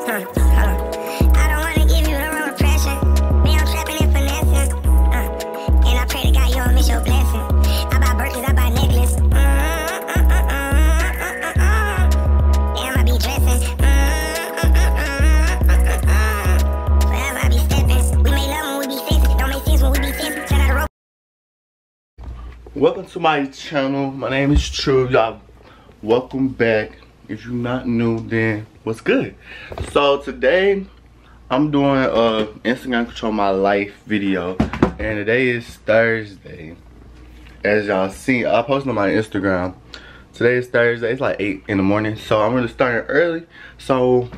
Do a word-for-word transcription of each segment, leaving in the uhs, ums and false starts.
Welcome to my channel. My name is True. Y'all, welcome back. If you're not new, then what's good? So today I'm doing a Instagram control my life video, and today is Thursday. As y'all see, I posted on my Instagram. Today is Thursday. It's like eight in the morning, so I'm really starting early. So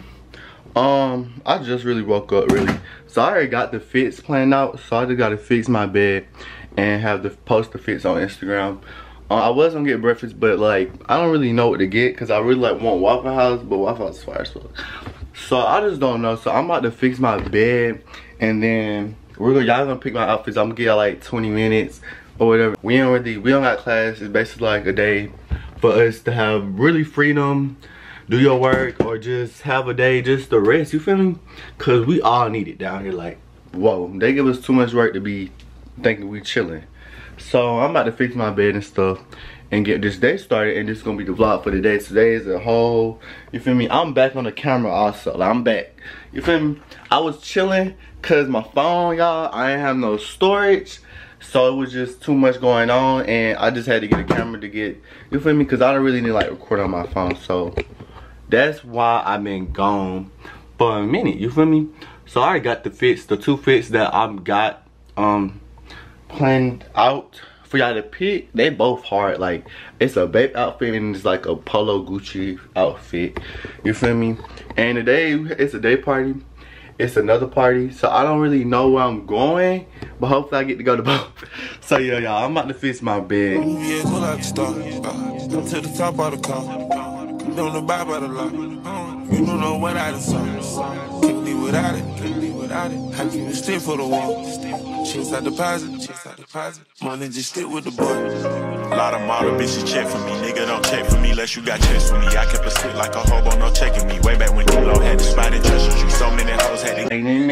um, I just really woke up really. So I already got the fits planned out. So I just got to fix my bed and have the post the fits on Instagram. Uh, I was gonna get breakfast, but like I don't really know what to get because I really like want Waffle House, but Waffle House is fire as fuck. So I just don't know. So I'm about to fix my bed, and then we're gonna y'all gonna pick my outfits. I'm gonna get y'all like twenty minutes or whatever. We don't really we don't got class. It's basically like a day for us to have really freedom, do your work, or just have a day just to rest. You feel me? Cause we all need it down here. Like whoa, they give us too much work to be thinking we chilling. So I'm about to fix my bed and stuff and get this day started, and this is gonna be the vlog for the day. Today is a whole, you feel me, I'm back on the camera also. Like, I'm back, you feel me. I was chilling cause my phone, y'all, I didn't have no storage, so it was just too much going on, and I just had to get a camera to get, you feel me, cause I don't really need to like record on my phone. So that's why I've been gone for a minute, you feel me. So I already got the fits, the two fits that I've got um planned out for y'all to pick. They both hard. Like it's a babe outfit and it's like a polo Gucci outfit, you feel me. And today it's a day party, it's another party, so I don't really know where I'm going, but hopefully I get to go to both. So yeah, y'all, I'm about to fix my bed. Yeah, pull out the star, uh, to the top of the car, don't know by the lot, you don't know what I done saw. Can't be without it, can't be without it. I keep it still for the wall. Chase out deposit, chase out deposit. Money just stick with the boy. A lot of model bitches check for me. Nigga don't check for me unless you got checks for me. I kept a stick like a hobo, no checking me. Way back when you low had the spot and trust you. So many hoes had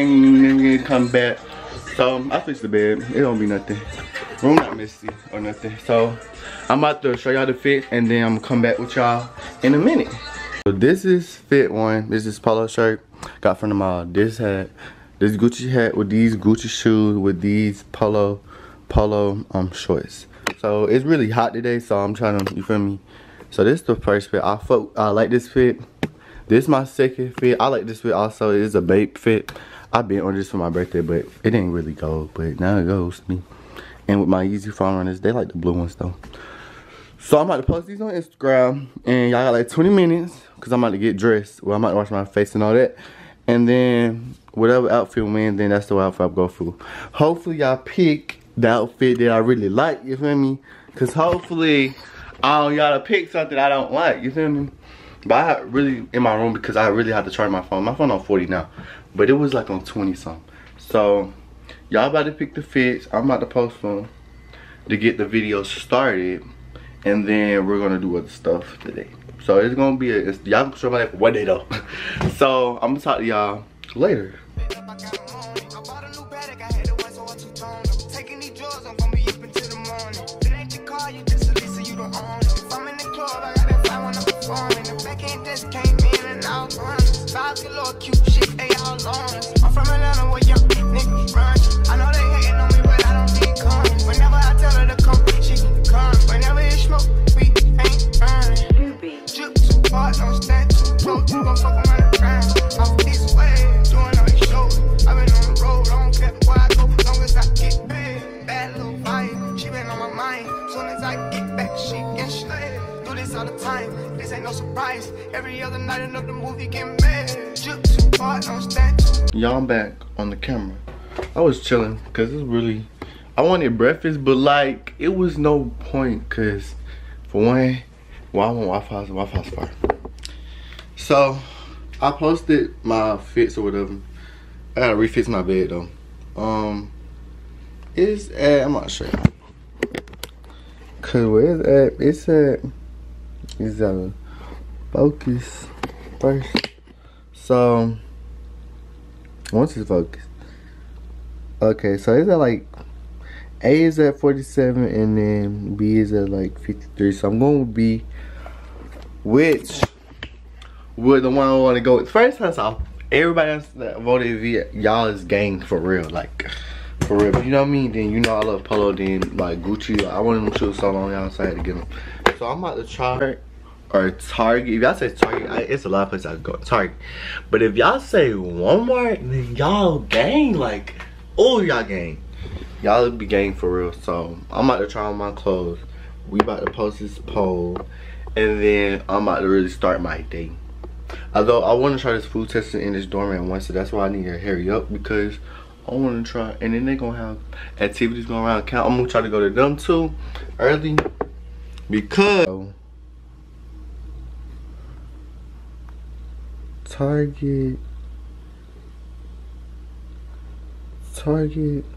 to come back. So I fixed the bed. It don't be nothing. Room not messy or nothing. So I'm about to show y'all the fit, and then I'm gonna come back with y'all in a minute. So this is fit one. This is polo shirt. Got from the mall. This hat. This Gucci hat with these Gucci shoes with these polo polo um shorts. So it's really hot today, so I'm trying to, you feel me. So this is the first fit. I fuck, I like this fit. This is my second fit. I like this fit also. It's a babe fit. I've been on this for my birthday, but it didn't really go. But now it goes to me. And with my Yeezy Foam runners, they like the blue ones though. So I'm about to post these on Instagram, and y'all got like twenty minutes because I'm about to get dressed. Well, I'm about to wash my face and all that. And then whatever outfit wins, then that's the outfit I go through. Hopefully y'all pick the outfit that I really like, you feel me? Cause hopefully I don't gotta pick something I don't like, you feel me? But I have really in my room because I really have to charge my phone. My phone on forty now, but it was like on twenty something. So y'all about to pick the fits. I'm about to post them to get the video started, and then we're gonna do other stuff today. So it's gonna be a, y'all can show my life one day though. So I'm gonna talk to y'all later. Every other night another movie get mad. Y'all, I'm back on the camera. I was chilling because it's really, I wanted breakfast, but like it was no point because for one, well, I want Waffle House and Waffle House fire. So I posted my fits or whatever. I gotta refix my bed though. Um, it's at, I'm not sure y'all. Cause where it's at, it's at, it's at focus first. So Once it's focused. Okay, so it's at like A is at forty-seven and then B is at like fifty-three. So I'm going with B, which would the one I want to go with. First time off, everybody else that voted V, y'all is gang for real, like for real. But you know what I mean? Then you know I love Polo. Then like Gucci, I wanted them shoes so long, y'all, so I had to get them. So I'm about to try or Target. If y'all say Target, I, it's a lot of places I could go. Target. But if y'all say Walmart, then y'all gang, like, oh y'all gang. Y'all be gang for real. So I'm about to try on my clothes. We about to post this poll, and then I'm about to really start my day. Although I want to try this food testing in this dorm at once, so that's why I need to hurry up, because I want to try. And then they're gonna have activities going around camp. I'm gonna try to go to them too early, because Target, Target,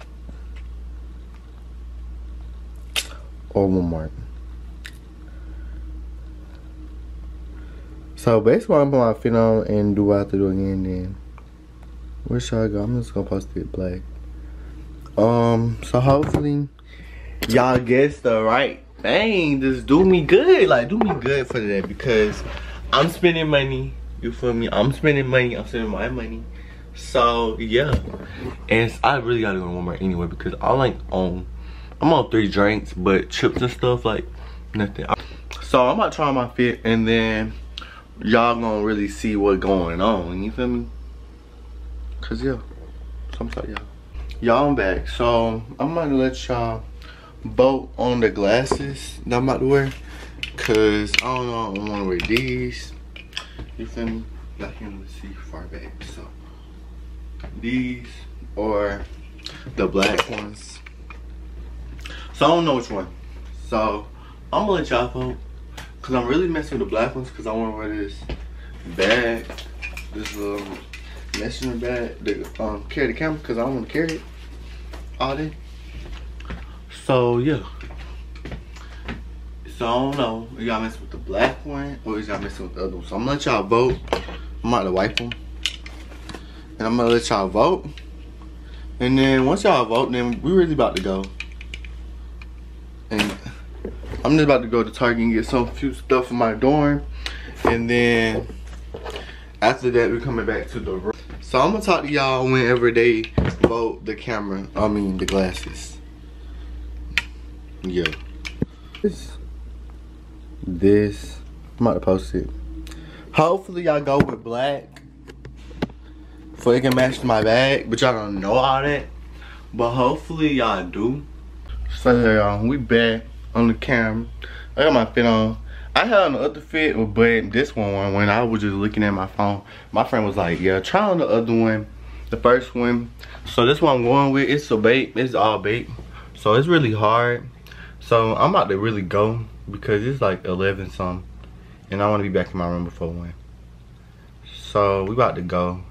or Walmart. So basically I'm gonna put my fit on and do what I have to do again. Then where should I go? I'm just gonna post it black. Um so hopefully y'all guess the right thing. Just do me good. Like do me good for today, because I'm spending money. You feel me? I'm spending money. I'm spending my money. So yeah. And I really gotta go to Walmart anyway, because I like on I'm on three drinks, but chips and stuff like nothing. So I'm about to try my fit, and then y'all gonna really see what's going on. You feel me? Cause yeah, so I'm sorry, y'all. Y'all, I'm back. So I'm about to let y'all vote on the glasses that I'm about to wear. Cause I don't know, I wanna wear these. You feel me? Y'all can't really see far back. So these or the black ones. So I don't know which one. So I'm gonna let y'all vote. Cause I'm really messing with the black ones, cause I wanna wear this bag, this little messenger bag, to um, carry the camera, cause I don't wanna carry it all day. So yeah. So I don't know, are y'all messing with the black one or is y'all messing with the other one? So I'm gonna let y'all vote. I'm about to wipe them. And I'm gonna let y'all vote. And then once y'all vote, then we really about to go. And I'm just about to go to Target and get some few stuff for my dorm. And then after that, we're coming back to the room. So I'm gonna talk to y'all whenever they vote the camera, I mean the glasses. Yeah. This, this, I'm about to post it. Hopefully y'all go with black, so it can match my bag, but y'all don't know all that. But hopefully y'all do. So yeah, y'all, we back on the camera. I got my fit on. I had on the other fit, but this one, when I was just looking at my phone, my friend was like, yeah, try on the other one, the first one. So this one I'm going with, it's a bait, it's all bait. So it's really hard. So I'm about to really go, because it's like eleven something. And I want to be back in my room before one. So we about to go.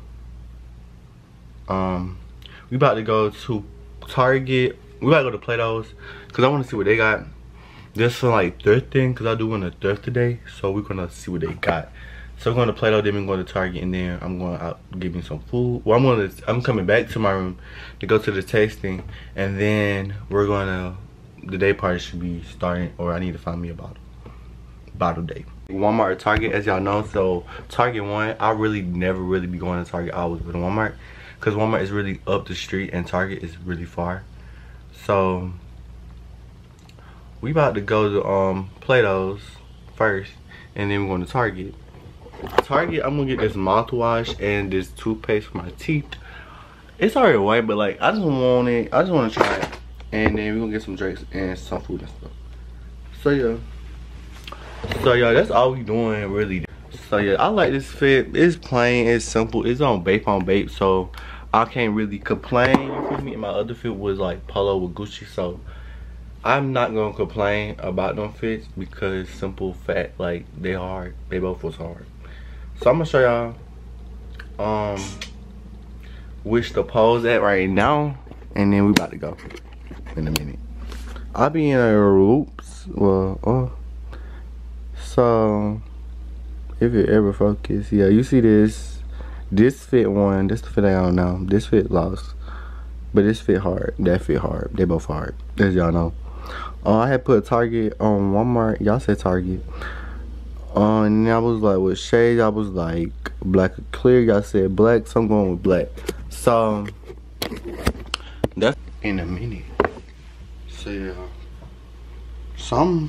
Um, we about to go to Target. We about to go to Plato's, because I want to see what they got. This for like thrifting, because I do want to thrift today. So we're going to see what they got. So we're going to Plato's, then we're going to Target, and then I'm going out get me some food. Well, I'm going to, I'm coming back to my room to go to the tasting. And then we're going to, the day party should be starting, or I need to find me a bottle. Bottle day. Walmart or Target, as y'all know. So Target one, I really never really be going to Target. I always go to Walmart, because Walmart is really up the street and Target is really far. So we about to go to um Plato's first, and then we're going to Target. Target, I'm gonna get this mouthwash and this toothpaste for my teeth. It's already white, but like I just want it. I just want to try it, and then we're gonna get some drinks and some food and stuff. So yeah. So yeah, that's all we doing really. So yeah, I like this fit. It's plain, it's simple, it's on Bape on Bape, so I can't really complain. You feel me? And my other fit was like Polo with Gucci, so I'm not gonna complain about them fits, because simple, fat, like they hard. They both was hard. So I'm gonna show y'all um which the pose at right now, and then we about to go in a minute. I'll be in a oops. Well, oh. So if it ever focus, yeah, you see this This fit one, this fit I don't know. This fit lost. But this fit hard. That fit hard. They both hard. As y'all know. Uh, I had put Target on Walmart. Y'all said Target. Uh, and I was like with shades, I was like black or clear. Y'all said black, so I'm going with black. So that's in a minute. So yeah. Some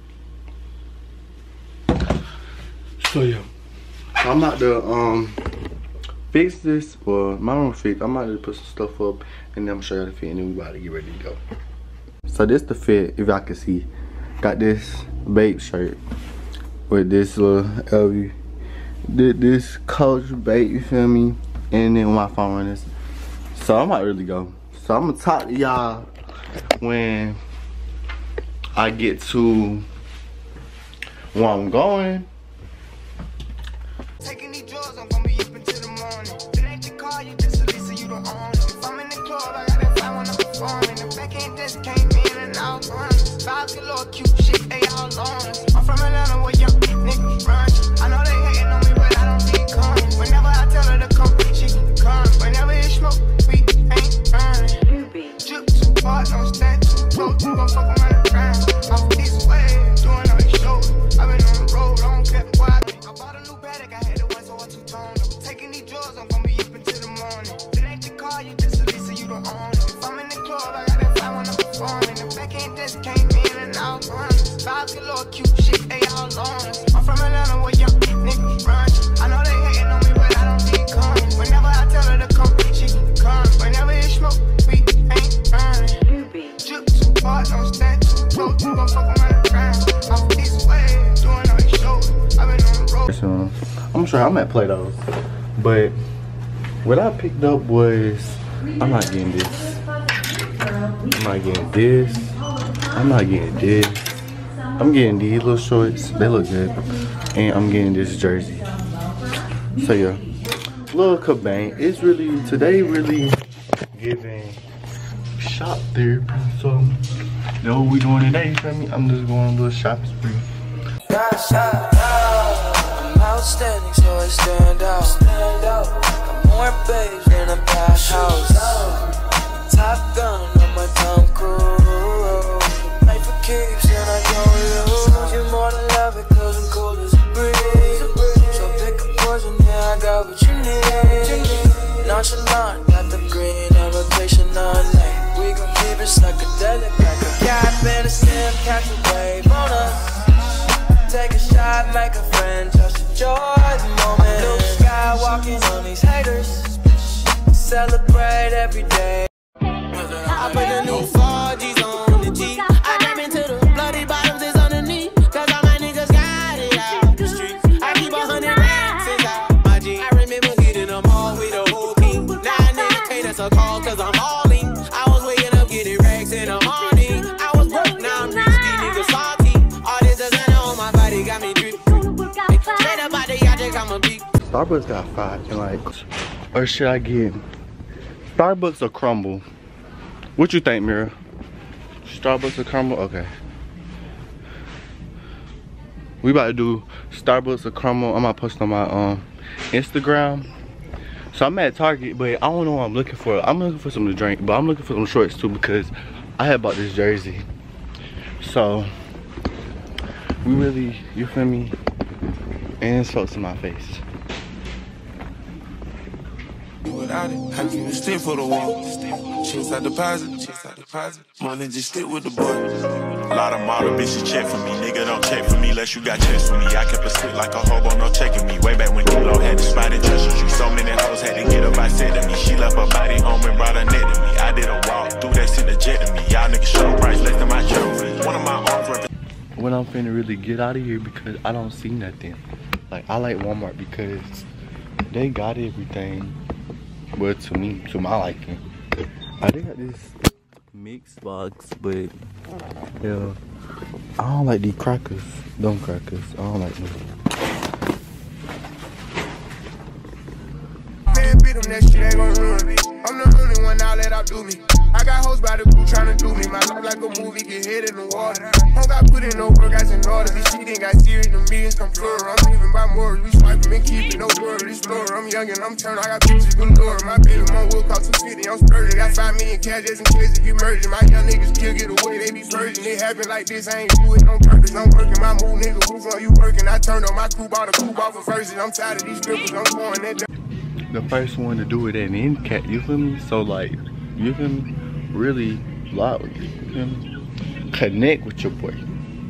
So yeah. So I'm about to um fix this. Well, my room fix. I'm about to put some stuff up and then I'm gonna show you the fit and then we about to get ready to go. So this the fit, if y'all can see. Got this babe shirt with this little L V. Did this Coach bait, you feel me? And then my phone on this. So I might really go. So I'm gonna talk to y'all when I get to where I'm going. Taking these drugs, I'm gonna be up until the morning. It ain't your car, you just a Lisa, you don't own it. If I'm in the club, I got that fly when I'm performing. The back end just came in and out running. Five kilo cute shit, they all on us. I'm from Atlanta where young niggas run. I know they hating on me, but I don't see it coming. Whenever I tell her to come, she come. Whenever it smoke, we ain't running. Newberry. Drip too hard, don't stand too close. You gon' fuck around the ground. Off this way, doing all these shows. I've been on the road, I don't care why. I bought a new bag, I had it once, so I two-toned. Taking these drugs, I'm gonna be up until the morning. It ain't your car, you just a Lisa, you don't own it. If I'm in the club, I got that fly when I'm performing. The back end just came in and out running. Five kilo cute shit, they all on us. I'm from Atlanta where young niggas run. I know they hating on me, but I don't see it coming. Whenever I tell her to come, she come. Whenever it smoke, we ain't running. Newberry. Drip too hard, don't stand too close. You gon' fuck around the ground. Off this way, doing all these shows. I've been on the road. So, I'm sure I'm at Play-Doh's, but what I picked up was I'm not getting this. I'm not getting this. I'm not getting this. I'm getting these little shorts. They look good, and I'm getting this jersey. So yeah, little Cabane. It's really today really giving shop therapy. So you know what we doing today? You feel me? I'm just going on a little shopping spree. I'm outstanding, so I stand out. Stand out. Got more babes than a bath house. Top gun on my Tom Cruise. Play for keeps and I don't lose. You more than love it, cause I'm cool as a breeze. So pick a poison, yeah, I got what you need. Nonchalant, got the green invitation on night. We gon' keep it psychedelic like a cat in a sim, catch a wave on us. Take a shot, make a friend, just enjoy the moment. Blue sky walking on these haters. Celebrate every day. I put the new four G's on the G. I jump into the bloody bottoms, it's underneath. Cause all my niggas got it out the street. I keep a hundred racks inside my G. I remember hitting them all with the whole team. Now I need to pay that's a call cause I'm all in. I was waking up getting racks in the morning. I was broke, now I'm rich, these niggas salty. All this doesn't on my body got me drip. Straight up out the yacht, I'm a beat. Starbucks got five and like, or should I get Starbucks or Crumble? What you think, Mira? Starbucks or Crumble? Okay. We about to do Starbucks or Crumble. I'm gonna post on my um Instagram. So I'm at Target, but I don't know what I'm looking for. I'm looking for something to drink, but I'm looking for some shorts too because I had bought this jersey. So we really, you feel me? And soaks in my face. Without it, I keep it stick for the wall. Checks out deposit, checks out deposit. Money just stick with the boy. Lot of model bitches check for me, nigga don't check for me unless you got checks for me. I kept a stick like a hobo, no checking me. Way back when Kilo had the spot in Treasure Tree. So many hoes had to get up, I said to me. She left her body home and brought her net to me. I did a walk through that shit to jet to me. Y'all niggas show price less than my trophy. One of my arms represent. When I'm finna really get out of here because I don't see nothing. Like I like Walmart because they got everything. Well, to me, to my liking. I think I got this mixed box, but yeah, I don't like these crackers. Them crackers, I don't like them. beat them, that shit ain't gon' ruin me. I'm the only one now let outdo me. I got hoes by the crew tryna do me. My life like a movie, get hit in the water. Don't got put in no work, guys in order. This shit ain't got serious, the millions come plural. I'm leaving by more, we swiping and keeping no word. This floor, I'm young and I'm turned, I got bitches galore. My baby mom will cost two fifty, I'm spurting. Got five million cash just in case it get murdered. My young niggas kill, get away, they be purging. It happen like this, I ain't do it on purpose. I'm working my move, nigga, who's on you working? I turned on my coupe, bought a coupe off of first. I'm tired of these strippers, I'm going that. The first one to do it at N C A T, you feel me? So like, you feel me? Really loud, you feel me? Connect with your boy.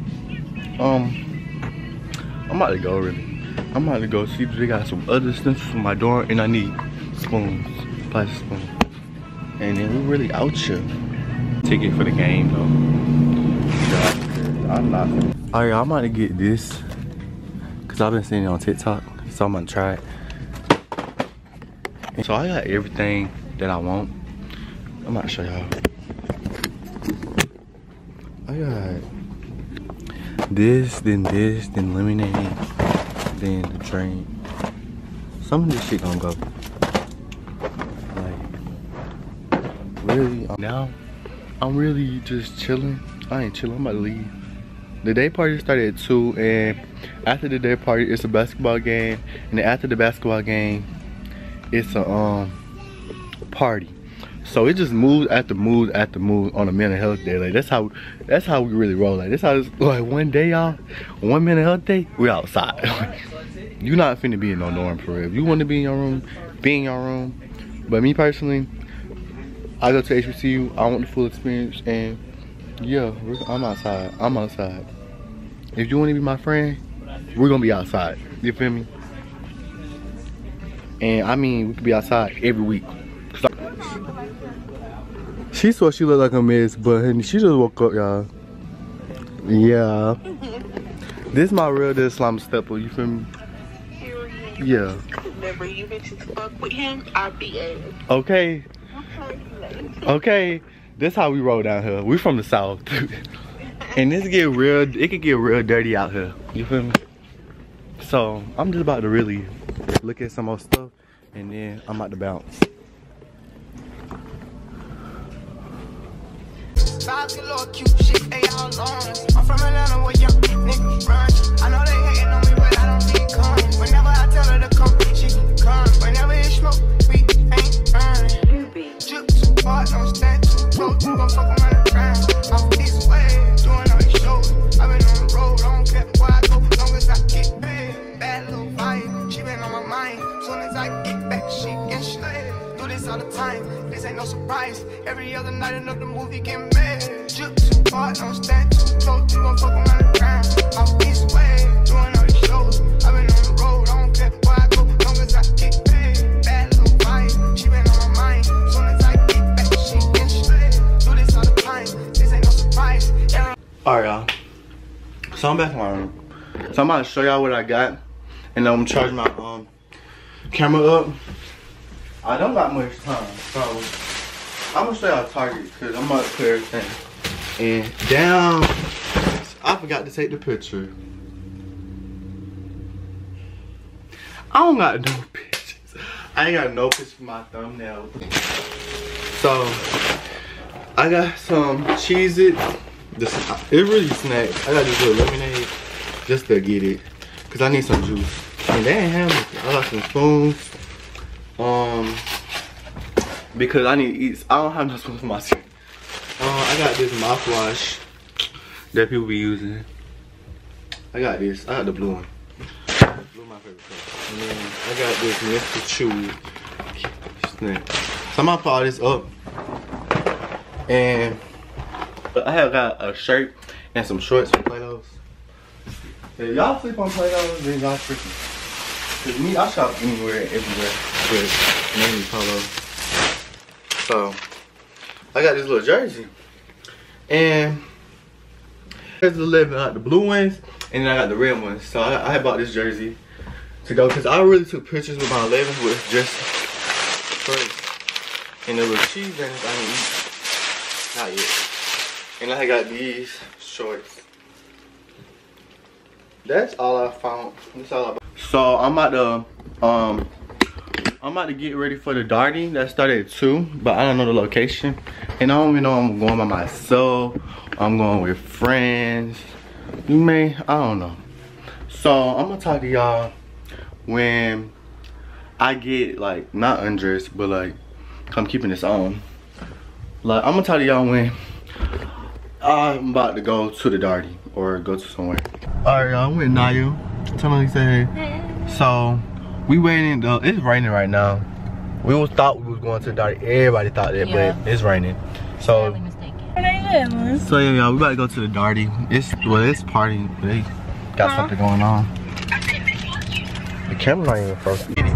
Um, I'm about to go really. I'm about to go see if they got some other stencils for my door, and I need spoons, plastic spoons. And then we really out here. Ticket for the game though. Yeah, I'm not. Alright, I'm about to get this cause I've been seeing it on TikTok, so I'm gonna try it. So I got everything that I want. I'm about to show y'all. I got this, then this, then lemonade, then the drink. Some of this shit gonna go. Like, really, now I'm really just chilling. I ain't chilling, I'm about to leave. The day party started at two, and after the day party, it's a basketball game, and then after the basketball game, it's a um party. So it just moves after moves after moves on a mental health day. Like that's how that's how we really roll. Like that's how it's, like one day, y'all, one mental health day, we outside. You not finna be in no dorm for real. If you want to be in your room, be in your room. But me personally, I go to H B C U. I want the full experience, and yeah, we're, I'm outside. I'm outside. If you want to be my friend, we're gonna be outside. You feel me? And I mean, we could be outside every week. She thought she looked like a mess, but honey, she just woke up, y'all. Yeah. This is my real dead slime stepper, you feel me? Yeah. Remember, you bitches fuck with him, I'll be a. Okay. Okay. This how we roll down here. We from the south. And this get real, it could get real dirty out here. You feel me? So, I'm just about to really look at some more stuff, and then I'm about to bounce. Five kilo cute shit, they all on. I'm from Atlanta where young niggas run. I know they hating on me, but I don't need come. Whenever I tell her to come, she come. Whenever it smoke, we ain't burning. Newberry. Drip too hard, don't stand too close. You gon' fuck around the ground. Off this way, doing all these shows. I've been on the road, I don't care where I go, long as I get paid. Bad little vibe, she been on my mind. Soon as I get back, she get straight. Do this all the time, this ain't no surprise. Every other night another movie get made. Drip too hard, don't stand too close. You gon' fuck around the ground. Off this way, doing all these shows. I've been on the road, I don't care where I go, long as I get paid. Bad little vibe, she been on my mind. Soon as I get back, she get straight. Do this all the time, this ain't no surprise. Alright, y'all. So I'm back in my room. So I'm about to show y'all what I got, and then I'm gonna charge my um camera up. I don't got much time, so I'm gonna show y'all Target because I'm about to put everything. And down, I forgot to take the picture. I don't got no pictures. I ain't got no pictures for my thumbnail. So I got some Cheez-It. This it really snacks. I got this little lemonade just to get it, cause I need some juice. And they ain't have it. I got some spoons. Um, because I need to eat. I don't have no spoons for my skin. Uh, I got this mouthwash that people be using. I got this. I got the blue one. Blue my favorite color. And then I got this Mister Chew snack. So I'm gonna put all this up. And I have got a shirt and some shorts from Play-Dohs. If y'all sleep on Play-Dohs, then y'all freaking. Cause me, I shop anywhere, everywhere, but mainly Polo. So I got this little jersey, and there's the eleven, I got the blue ones, and then I got the red ones. So I, I bought this jersey to go, cause I really took pictures with my eleven with just first, and there was cheese in it. I didn't eat, not yet. And I got these shorts. That's all I found. That's all I bought. So I'm about to um I'm about to get ready for the darting. That started at two, but I don't know the location. And I don't even know I'm going by myself. I'm going with friends. You may, I don't know. So I'm gonna talk to y'all when I get like, not undressed, but like, I'm keeping this on. Like, I'm gonna talk to y'all when I'm about to go to the darty or go to somewhere. Alright, y'all, I'm with Nayu. Tell me what he said. So, we waiting, though. It's raining right now. We was thought we was going to the darty. Everybody thought that, yeah. But it's raining. So, so yeah, y'all, we about to go to the darty. It's, well, it's partying. They got huh? something going on. The camera not even frozen. Get it.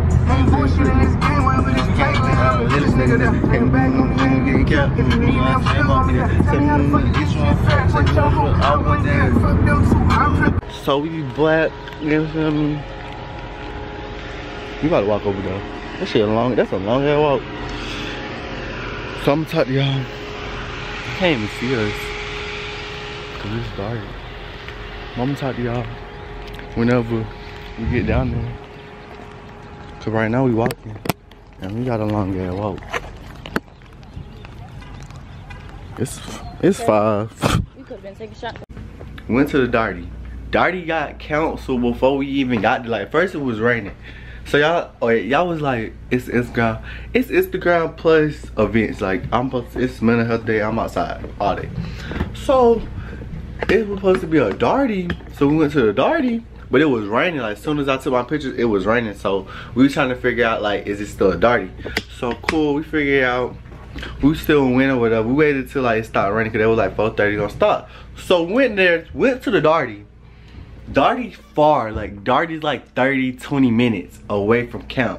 So we be black, you feel me? We about to walk over there. That shit long, that's a long ass walk. So I'm gonna talk to y'all. You can't even see us. Cause it's dark. I'm gonna talk to y'all whenever we get down there. Cause right now we walking. And we got a long ass walk. It's it's five. We could have been taking shots. Went to the darty. Darty got canceled before we even got to, like, first it was raining. So y'all, oh, y'all was like, it's Instagram, it's Instagram plus events. Like, I'm supposed to, it's mental health day. I'm outside all day. So it was supposed to be a darty. So we went to the darty, but it was raining. Like, as soon as I took my pictures, it was raining. So we were trying to figure out, like, is it still a darty? So cool, we figured out. We still went or whatever. We waited till like it stopped raining because it was like four thirty gonna stop. So went there, went to the darty. Darty's far, like Darty's like thirty, twenty minutes away from camp.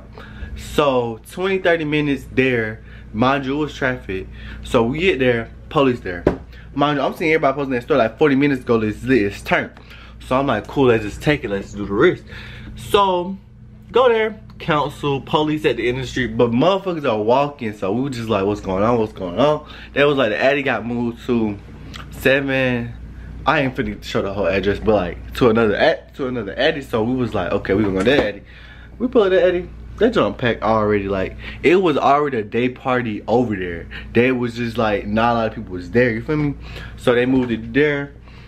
So twenty, thirty minutes there. Mind you, it was traffic. So we get there, police there. Mind you, I'm seeing everybody posting that story like forty minutes ago, it's lit, it's turned. So I'm like, cool, let's just take it, let's do the risk. So go there, council, police at the end of the street, but motherfuckers are walking, so we were just like, what's going on, what's going on? That was like, the Addy got moved to seven, I ain't finna show the whole address, but like, to another ad, to another Addy, so we was like, okay, we gonna go to that Addy. We pulled that Addy, that jump packed already, like, it was already a day party over there. There was just like, not a lot of people was there, you feel me? So they moved it there.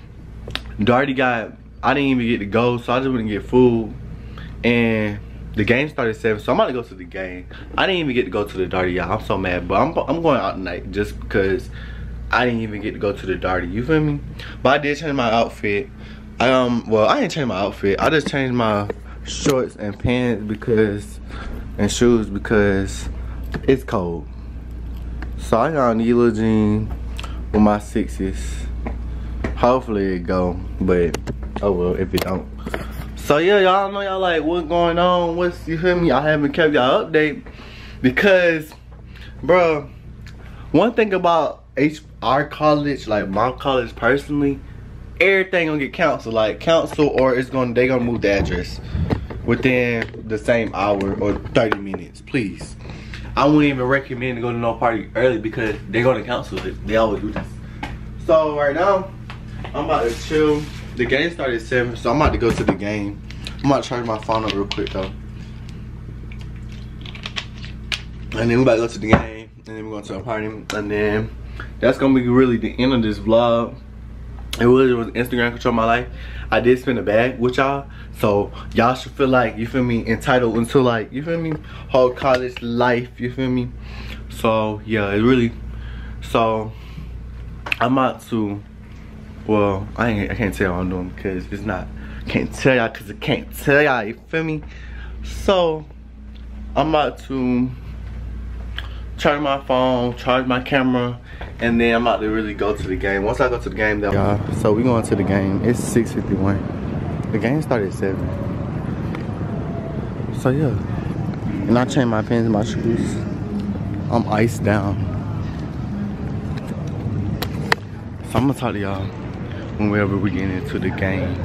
Darty got, I didn't even get to go, so I just wouldn't get food. And the game started at seven, so I'm about to go to the game. I didn't even get to go to the darty, y'all. I'm so mad, but I'm, I'm going out tonight just because I didn't even get to go to the darty, you feel me? But I did change my outfit. I, um, well, I didn't change my outfit. I just changed my shorts and pants because, and shoes because it's cold. So I got a little jean with my sixes. Hopefully it go, but oh well if it don't. So yeah, y'all know y'all like what's going on, what's, you feel me? I haven't kept y'all update because, bro, one thing about H our college, like my college personally, everything gonna get canceled, like cancel or it's gonna they gonna move the address within the same hour or thirty minutes, please. I wouldn't even recommend to go to no party early because they're gonna cancel it. They always do this. So right now, I'm about to chill. The game started at seven, so I'm about to go to the game. I'm about to charge my phone up real quick though. And then we about to go to the game, and then we're going to a party, and then that's gonna be really the end of this vlog. It really was Instagram control my life. I did spend a bag with y'all, so y'all should feel like, you feel me, entitled until like, you feel me, whole college life, you feel me. So yeah, it really, so I'm about to, well, I ain't, I can't tell y'all what I'm doing because it's not, can't tell y'all because I can't tell y'all, you feel me. So I'm about to charge my phone, charge my camera, and then I'm about to really go to the game. Once I go to the game, though, y'all, so we going to the game. It's six fifty-one. The game started at seven. So yeah, and I changed my pants and my shoes. I'm iced down. So I'm gonna talk to y'all whenever we get into the game.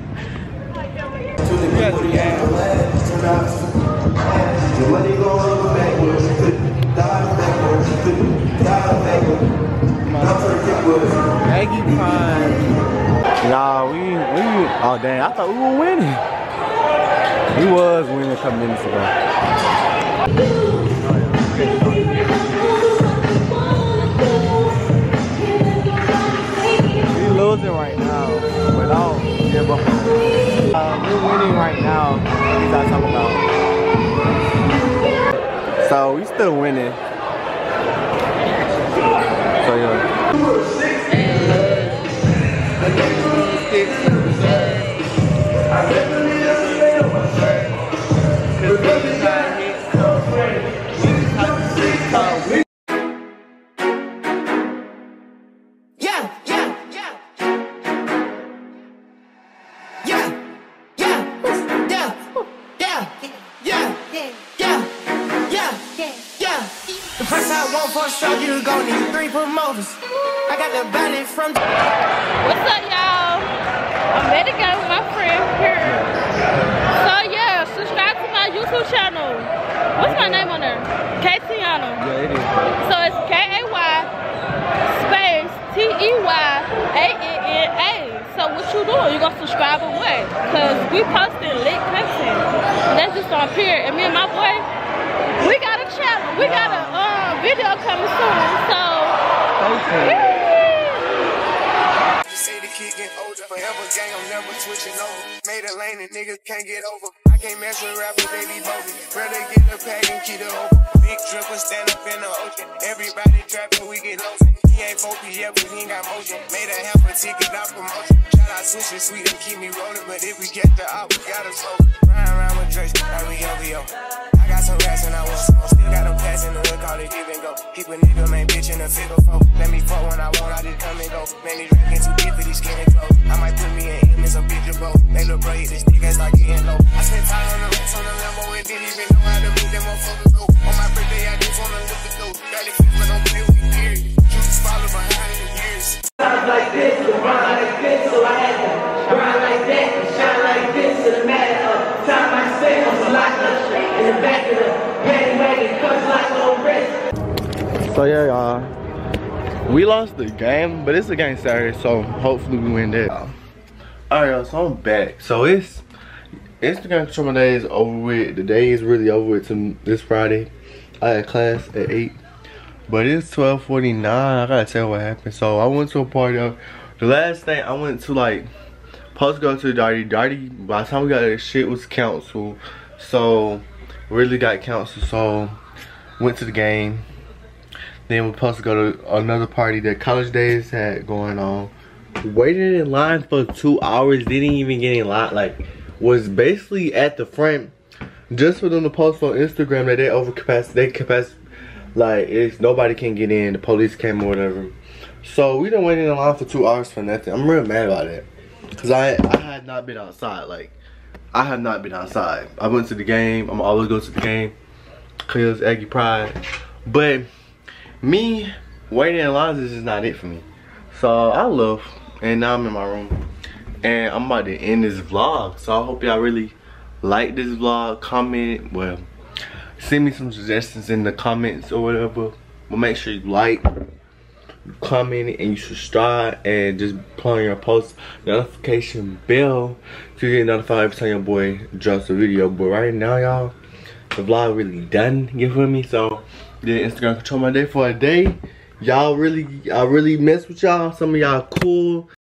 Maggie pie. Nah, we, we, oh dang, I thought we were winning. We was winning a couple minutes ago. We losing right now, but don't give up. Uh, we're winning right now. What you guys talking about? So we still winning. So yeah. Yeah, yeah, yeah. Yeah, yeah, yeah, yeah, yeah, yeah, yeah, yeah. The price I want for a show, you gon' need three promoters. I got the balance from. What's up, y'all? I'm ready to go with my friend here. So yeah, subscribe to my YouTube channel. What's my name on there? K Tiana. Yeah, it is. So it's K A Y space T E Y A N N A. So what you doing? You gonna subscribe or what? Cause we posting lit content. That's just on here. And me and my boy, we got a channel. We got a uh, video coming soon. So yeah. Say the kid get older, forever gang, I'm never switching over. Made a lane and niggas can't get over. I can't mess with rappers, they be bogus. Rather get the pack and keep it open. Big dripper stand up in the ocean. Everybody trapping, we get lost. He ain't four P F, but he ain't got motion. Made a half a ticket out promotion. Shout out switching sweet and keep me rolling. But if we get the out, we gotta slow. Ride around with Drake, like we O V O. I got some rats and I want some. Still got them pass in the hood, call it give and go. Keep a nigga, man, bitch in a figure four. Let me fuck when I want, I just come and go. Man, these rap get too deep for these skinny clothes. I might put me in him in some picture, bro. They look bro, hit this nigga as like getting low. I spent time on the racks on the Lambo and didn't even know how to move them motherfuckers go. On my birthday, I just wanna look at those. Got it fit, but don't play with me, period. You just follow behind in the years. Sounds like this, so rhyme like this, so I had to grind like that and shine like this. To the matter of time I spent on some locked up in the back of the paddy wagon, cuts like on wrist. So yeah, y'all, we lost the game, but it's a game Saturday, so hopefully we win that. Alright, y'all, so I'm back. So it's Instagram control my day is over with. The day is really over with to this Friday. I had class at eight, but it's twelve forty-nine. I gotta tell you what happened. So I went to a party. The last thing I went to, like, supposed to go to the Darty. Darty, by the time we got there, shit was canceled. So really got canceled. So went to the game. Then we're supposed to go to another party that College Days had going on. Waited in line for two hours. Didn't even get in line. Like, was basically at the front just for them to post on Instagram that they over capacity. They capacity. Like, it's nobody can get in. The police came or whatever. So we done waited in line for two hours for nothing. I'm real mad about it. Cause I I had not been outside. Like, I have not been outside. I went to the game. I'm always go to the game. Cause Aggie Pride. But me waiting in lines is just not it for me. So I love, and now I'm in my room, and I'm about to end this vlog. So I hope y'all really like this vlog. Comment, well, send me some suggestions in the comments or whatever. But make sure you like, comment, and you subscribe, and just put on your post notification bell to get notified every time your boy drops a video. But right now, y'all, the vlog really done. You feel me? So did Instagram control my day for a day. Y'all really, I really mess with y'all. Some of y'all cool.